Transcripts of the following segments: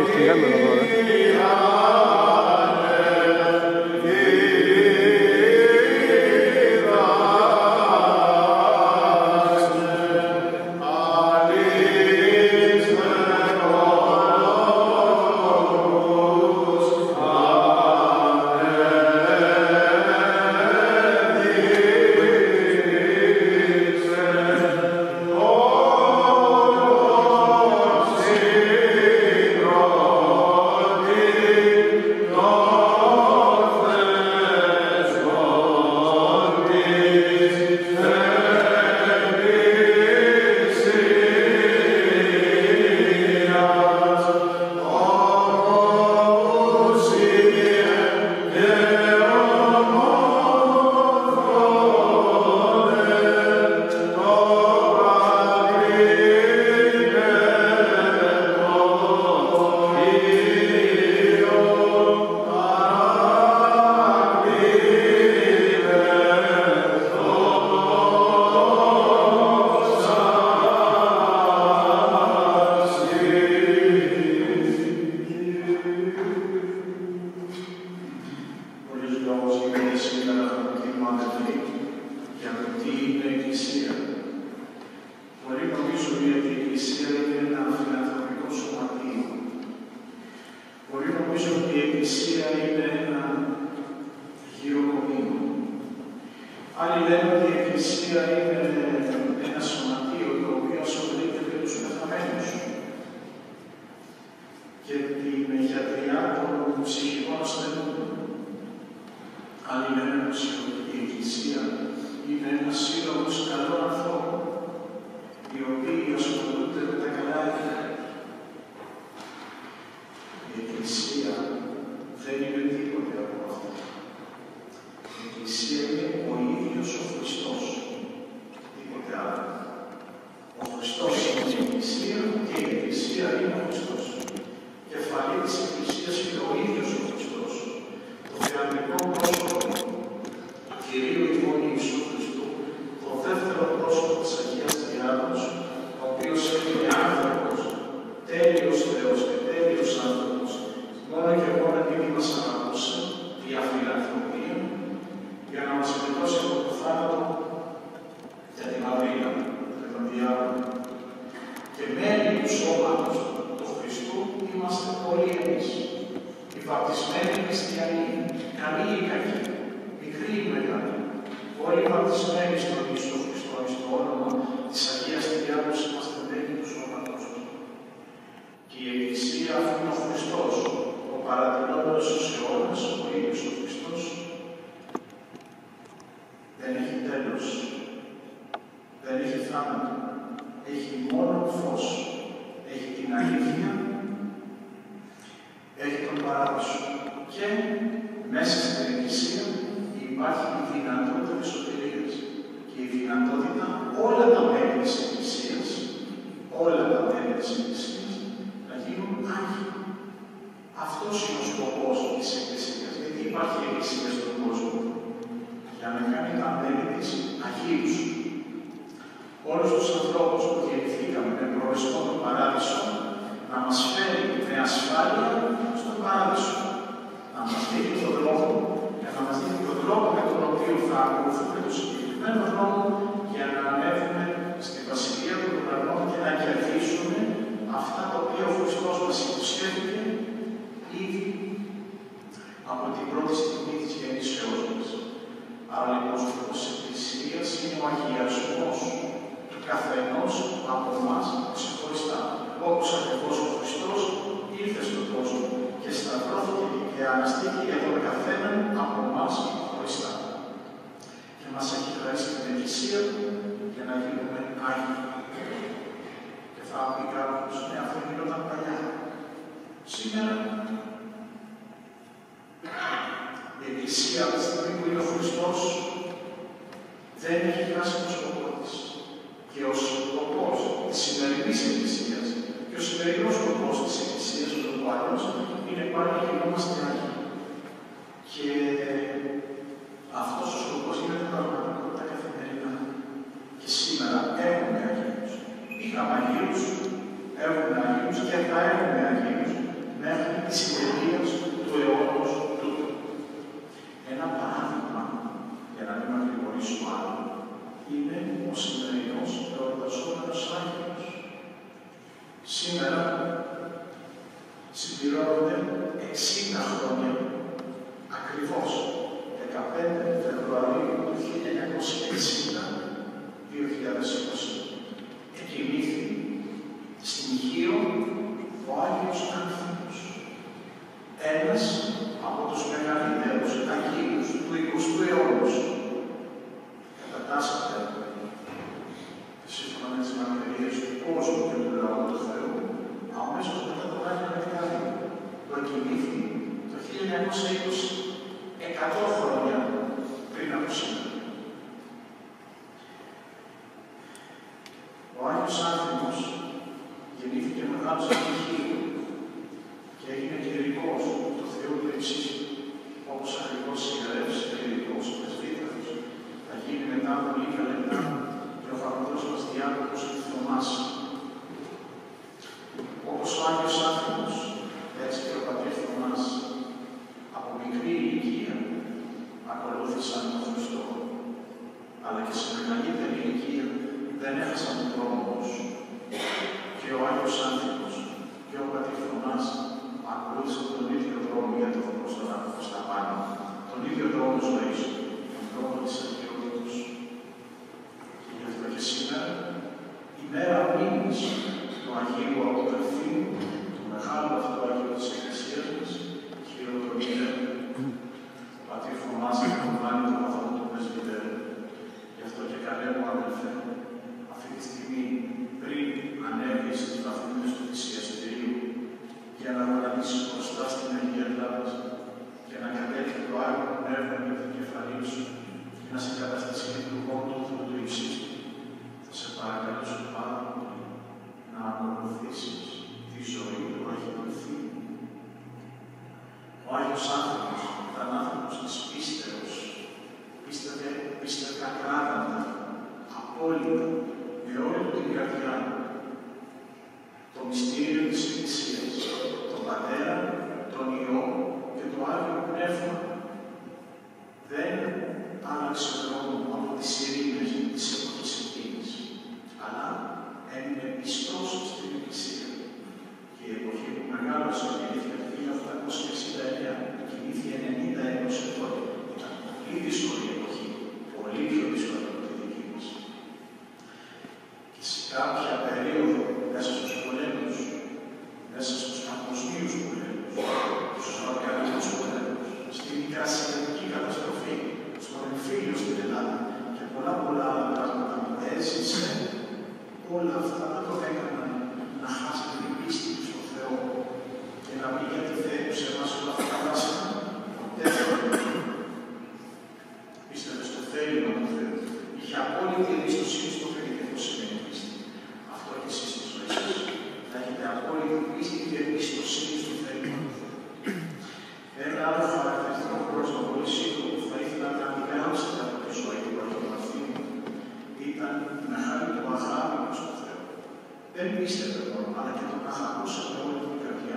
Φύγαμε εδώ τώρα. Είχαμε Αγίους, έχουμε Αγίους και θα έχουμε Αγίους συμπληρώνονται 60 χρόνια ακριβώς 15 Φεβρουαρίου του 1960, 2020, εκοιμήθη στην Χίο ο Άγιος Άνθιμος, ένας από τους μεγαλύτερους Αγίους του 20ου αιώνα. Κατατάσσεται σύμφωνα με τις μαρτυρίες του κόσμου και του λαού του Θεού αμέσως μετά τον Άγιο Νεκτάριο, που εκοιμήθη το 1920, 100 χρόνια πριν από σήμερα. Ο Άγιος Άνθιμος γεννήθηκε μεγάλος στην Χίο και έγινε κληρικός του Θεού του Υψίστου, όπως ακριβώς συγγραφέας κληρικός, πρεσβύτερος, θα γίνει μετά από λίγα λεπτά και ο φαρμακός μας διάδοχος του Θωμάς. Όπως ο Άγιος Άνθιμος, έτσι και ο πατήρ Θωμάς, από μικρή ηλικία ακολούθησαν τον Χριστό, αλλά και σε μεγαλύτερη ηλικία δεν έχασαν τον δρόμο τους. Και ο Άγιος Άνθιμος και ο πατήρ Θωμάς ακολούθησαν τον ίδιο δρόμο για το προς τα πάνω, τον ίδιο δρόμο ζωής, τον δρόμο της αγιότητας. Και γι' αυτό και σήμερα, η μέρα μνήμης του Αγίου Αποκαλυφθήνου, του μεγάλου αυτού Αγίου της Εκκλησίας μας, χειροτονείται ο πατήρ Θωμάς και λαμβάνει τον παθό του πρεσβυτέρου. Γι' αυτό και καλέ μου αδελφέ, αυτή τη στιγμή πριν ανέβει στις βαθμίδες του θυσιαστηρίου για να γονατίσεις μπροστά στην Αγία Τράπεζα και να κατέλθει το Άγιο Πνεύμα με την κεφαλή σου και να σε καταστήσει λειτουργόν του Θεού του Υψίστου, θα σε παρακαλέσω πάρα πολύ να ακολουθήσεις τη ζωή του Αγίου Ευθύνου. Ο Άγιος Άνθιμος ήταν άνθρωπος της πίστεως, πίστευε ακράδαντα, απόλυτα, με όλη την καρδιά, το μυστήριο της Εκκλησίας, τον Πατέρα, τον Υιό και το Άγιο Πνεύμα. Δεν άλλαξε δρόμο από τις ειρήνες της εποχής εκείνης, αλλά έμεινε πιστός στην Εκκλησία. Και η εποχή που μεγάλωσε γεννήθηκε το 1869, κινήθηκε 90 έως τότε. Ήταν πολύ δύσκολη εποχή, πολύ πιο δύσκολη από τη δική μας. Και σε κάποια περίοδο, μέσα στους πολέμους, μέσα στους παγκοσμίους πολέμους, στους βαλκανικούς πολέμους, στην μικρασιατική καταστροφή, στον εμφύλιο στην Ελλάδα και πολλά άλλα πράγματα που έζησε, όλα αυτά δεν το έκαναν να χάσει την πίστη του στον Θεό και να πει γιατί θέλει σε εμάς όλα αυτά τα βάσιμα. Ποτέ δεν πίστευε στο θέλημα του Θεού. Είχε απόλυτη εμπιστοσύνη στο Θεό και αυτό σημαίνει πίστη. Αυτό και εσείς στη ζωή σας. Να έχετε απόλυτη πίστη και εμπιστοσύνη στο θέλημα του Θεού. Ένα άλλο χαρακτηριστικό πρόσωπο πολύ σύντομο που θα ήθελα να αντιγράψετε από τη ζωή του Αγίου Ανθίμου ήταν η μεγάλη του αγάπη προς τον Θεό. Δεν πίστευε μόνο, αλλά και τον αγαπούσε με όλη την καρδιά.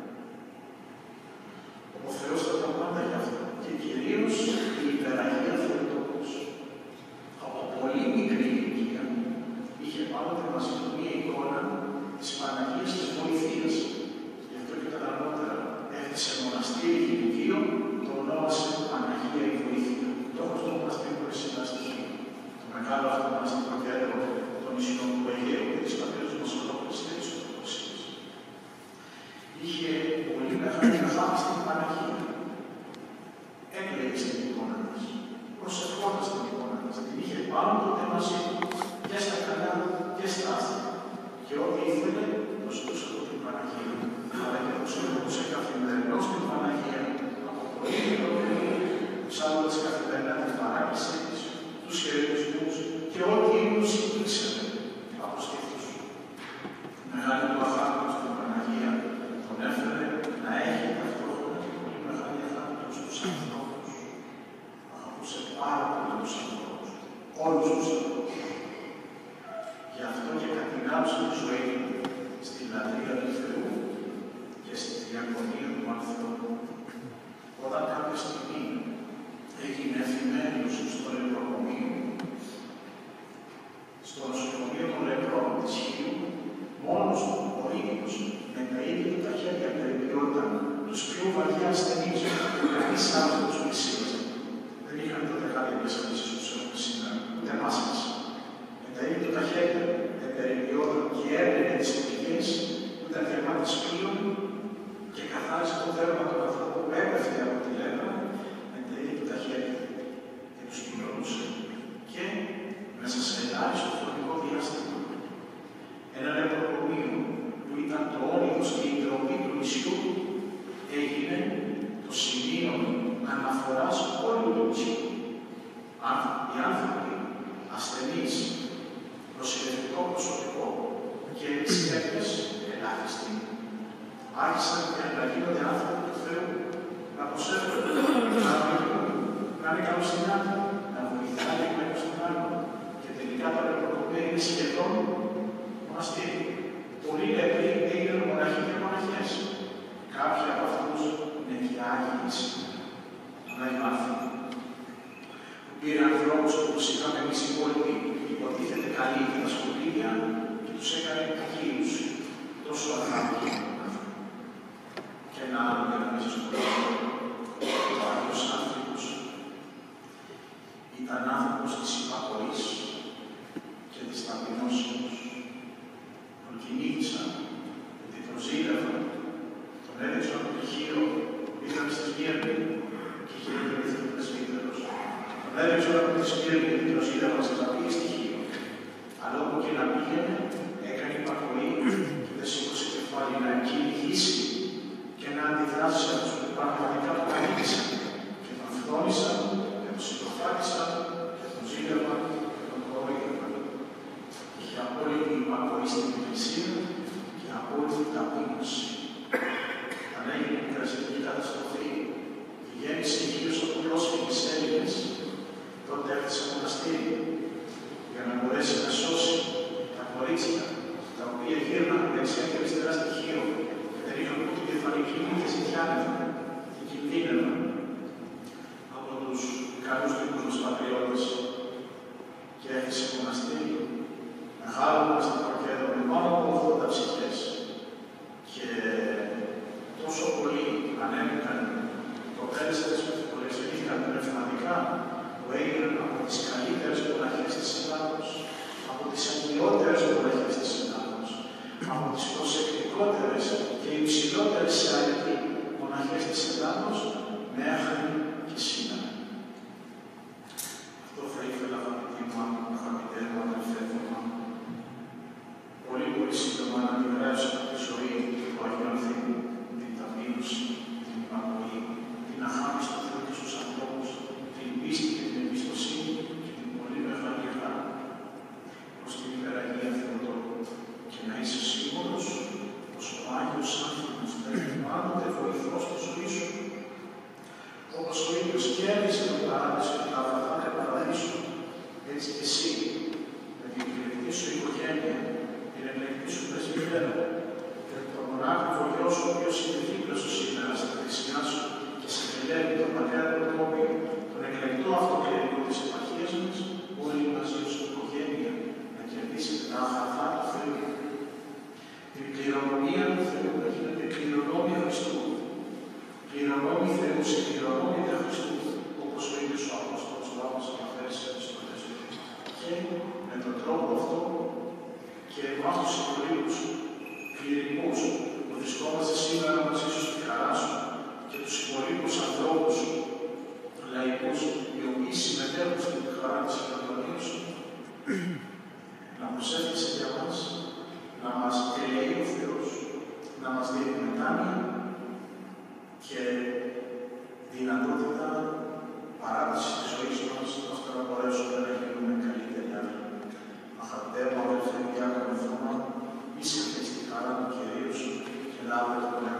Ο Θεός θα ήταν πάντα γι' αυτό και κυρίως η υπεραγία Θεοτόκος. Από πολύ μικρή ηλικία είχε πάντοτε μαζί του μία εικόνα της Παναγίας της Βοηθείας. Γι' αυτό και τα αργότερα έθεσε μοναστήρι γυναικείο, το ονόμασε Παναγία η Βοήθεια. Το έχω στο μοναστήρι που είναι στη Χίο. Το μεγάλο αυτό μοναστήρι κέντρο των νησιών του Αιγαίου και της πατρίδας μας ολόκληρης της Ορθοδοξίας. Είχε πολύ μεγάλη αγάπη στην Παναγία. Έκλαιγε στην εικόνα της, προσευχόταν στην εικόνα της. Την είχε πάνω τότε μαζί του και στα καλά και στα άστρα. Και ό,τι ήθελε, το ζητούσε από την Παναγία. Αλλά και το ζητούσε καθημερινό στην Παναγία. Από πολύ μικρό, ψάχνοντας καθημερινά την παράκλησή της, τους χαιρετισμούς και ό,τι ήμουν ήξερε από στήθους. Μεγάλη του αγάπη στην Παναγία τον έφερε να έχει ταυτόχρονα και πολύ μεγάλη αγάπη στους ανθρώπους. Αγαπούσε πάρα πολύ τους ανθρώπους, όλους τους ανθρώπους. Γι' αυτό και κατηγράψε τη ζωή του στη λατρεία του Θεού και στη διακονία του ανθρώπου. Όταν κάποια στιγμή έγινε εφημένος στο νεκροκομείο, στο νοσοκομείο των νεκρών της Χίου, μόνος του ο ίδιος με τα ίδια του τα χέρια περιποιώσει πιο βαριά ασθενείς, κανείς άνθρωπος πλησίαζε. Δεν είχαν τότε κάποιες ασθενήσεις όπως έχουμε σήμερα, ούτε μάσκες. Με τα ίδια τα χέρια, περιποιόταν και έπαιρνε τις πηγές που ήταν θερμάτες πλοίων και καθάρισε το δέρμα του ανθρώπου που έπεφτε από τη λέπρα με τα ίδια τα χέρια και τους κοινωνούσε. Και μέσα σε ελάχιστο χρονικό διάστημα, ένα νεκροκομείο που ήταν το όνειδος και η ντροπή του νησιού έγινε το σημείο αναφοράς όλου του νησιού. Οι άνθρωποι, ασθενείς, νοσηλευτικό προσωπικό και επισκέπτες ελάχιστοι άρχισαν να γίνονται άνθρωποι του Θεού, να προσεύχονται, να βοηθούν, να είναι καλοσυνάτοι, να βοηθάνε εκ μέρους των άλλων. Και τελικά τα νεκροκομεία είναι σχεδόν μοναστήρι. Πολλοί νεκροί έγιναν μοναχοί και μοναχές. Κάποιοι από αυτούς είναι και άγιοι σήμερα. Άγιοι άνθρωποι που πήραν ανθρώπους όπως είχαμε εμείς οι υπόλοιποι, υποτίθεται καλοί για τα σκουπίδια και τους έκανε αγίους. Τόσο αγάπη. Και ένα άλλο για να μην σας πω. Ο Άγιος άνθρωπος ήταν άνθρωπος της υπακοής και της ταπεινώσεως. Τον κυνήγησαν, γιατί τον ζήλευαν, τον έδειξαν από το πτυχίο, πήγαν στη Σμύρνη και είχε γεννηθεί ο πρεσβύτερος. Τον έδειξαν από τη Σμύρνη γιατί τον ζήλευαν σε τα πήγε στοιχείο. Αλλά όπου και να πήγαινε, έκανε υπακοή και δεν σήκωσε κεφάλι να κυνηγήσει και να αντιδράσει σε αυτούς που πραγματικά τον ανήκησαν και τον φρόνησαν και τον συντοφάτισαν και τον ζήλευαν και τον κοροϊδεύαν. Είχε απόλυτη υπακοή στην Εκκλησία και απόλυτη ταπείνωση. Όταν έγινε η κρασική καταστροφή και γέννησε γύρω από πρόσφυγες Έλληνες, τότε έφτασε μοναστήρι για να μπορέσει να σώσει τα κορίτσια τα οποία γύρναν δεξιά και αριστερά στοιχείο και δεν είχαν ούτε κεφαλική ούτε ζητιάνευα και κινδύνευαν από τους καλούς δικούς μας πατριώτες και έφτασε μοναστήρι μεγάλο μοναστικό κέντρο με πάνω από 80 ψυχές και τόσο πολλοί ανέβηκαν κοπέλες που εξελίχθηκαν πνευματικά που έγιναν από τις καλύτερες μοναχές της Ελλάδος, από τις αγιότερες μοναχές της Ελλάδος, από τις προσεκτικότερες και υψηλότερες σε αριθμή μοναχές της Ελλάδος μέχρι και σήμερα. Αυτό θα ήθελα, αγαπητοί μου, αγαπητέ μου, αδελφέ μου, πολύ πολύ σύντομα να αντιγράψω από τη ζωή του Αγίου Θεού, την ταπείνωση, την υπακοή, την αγάπη στον Θεό και στους ανθρώπους, την πίστη και την εμπιστοσύνη και την πολύ μεγάλη αγάπη προς την υπεραγία Θεοτόκου. Και να είσαι σίγουρος πως ο Άγιος άνθρωπος θα είναι πάντοτε βοηθός στη ζωή σου. Όπως ο ίδιος κέρδισε τον παράδεισο και τα αγαθά του παραδείσου, έτσι και εσύ με την εκλεκτή σου οικογένεια, την εκλεκτή σου πρεσβυτέρα και τον μονάχο γιο σου, ο οποίος είναι δίπλα σου σήμερα στα δεξιά σου και σε τελεύει τον πατέρα του Τόπιου, τον εκλεκτό αυτοκληρικό της επαρχίας μας, όλοι μαζί ως οικογένεια να κερδίσετε τα αγαθά του Θεού. Την κληρονομία του Θεού να γίνεται κληρονόμια Χριστού. Κληρονόμοι Θεού σε κληρονόμια Χριστού, όπως ο ίδιος ο Απόστολος Παύλος αναφέρει στις επιστολές του. Και με τον τρόπο αυτό και εμάς τους υπολείπους κληρικούς που βρισκόμαστε σήμερα μαζί σου στη χαρά σου και τους υπολείπους ανθρώπους λαϊκούς οι οποίοι συμμετέχουν στην χαρά της κοινωνίας σου, να προσεύχεσαι για μας, να μας ελέγει ο Θεός, να μας δίνει μετάνοια και δυνατότητα παράτησης της ζωής μας, ώστε να μπορέσουμε να γίνουμε καλύτεροι άνθρωποι. Αγαπητέ μου, αδελφέ μου, διάκονε Θωμά, είσαι στη χαρά του Κυρίου σου και λάβε το